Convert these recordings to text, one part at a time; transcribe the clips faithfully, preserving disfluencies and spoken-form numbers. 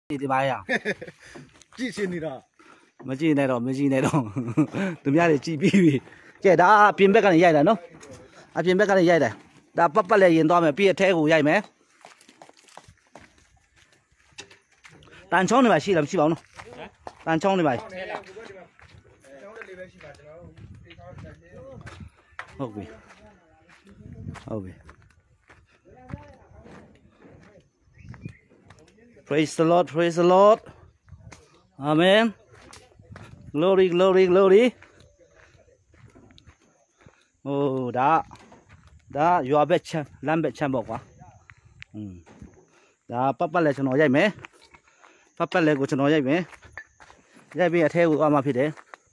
ဒီပါရကြည့်ရှင်နေတာမကြည့်နဲ့တော့မကြည့်နဲ့တော့သူများတွေကြည့်ပြီးပြီကဲဒါအပြင်ဘက်ကနေရိုက်တာနော်အပြင်ဘက်ကနေရိုက်တာဒါပတ်ပတ်လည်းရင်သွားမယ်ပြီးအထဲကိုရိုက်မယ်တန်ချောင်းတွေပါရှိလားမရှိပါဘူးနော်တန်ချောင်းတွေပါဟုတ်ပြီဟုတ်ပြီ Praise the Lord, praise the Lord. Amen. Glory, glory, glory. Oh, that, that you are better, lamb better, boy. Hmm. That Papa let you know, yeah, me. Papa let you know, yeah, me. Yeah, be a tail with my feet.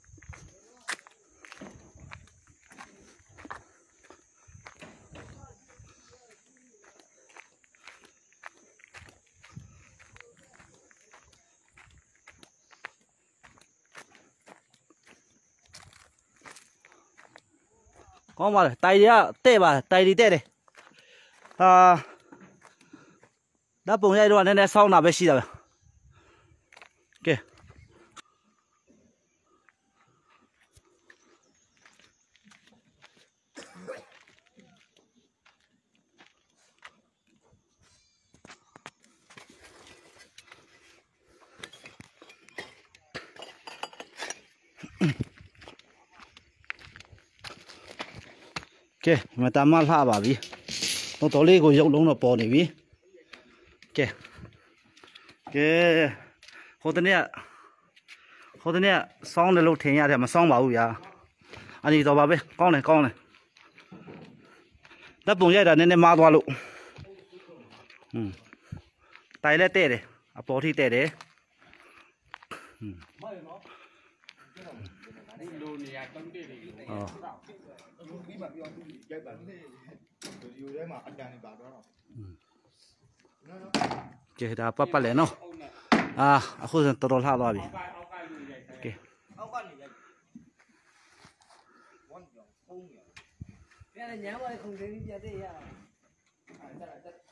ကောင်းပါလေတိုင်တွေကတဲ့ပါတိုင်တွေတဲ့တယ်ဟာဓာတ်ပုံရိုက်တော့နည်းနည်းဆောင်းတာပဲရှိတာပဲကဲကဲမတမလှပါပြီတော့တော်လေးကိုရုပ်လုံးတော့ပေါ်နေပြီကဲကဲဟိုတနေ့ဟိုတနေ့စောင်းတယ်လို့ထင်ရတယ်မစောင်းပါဘူးဗျာအနီတော့ပါပဲကောင်းတယ်ကောင်းတယ်တပ်ပုံရိုက်တာနည်းနည်းမားသွားလို့ဟွန်းတိုင်လက်တဲ့တယ်အပေါ်ထိတဲ့တယ်ဟွန်းအော်ကဲဒါပတ်ပတ်လဲနော်အာအခုစတော်တော်လှသွားပြီကဲပြန်ညာပါလေခုံသေးပြီးပြတဲ့ရ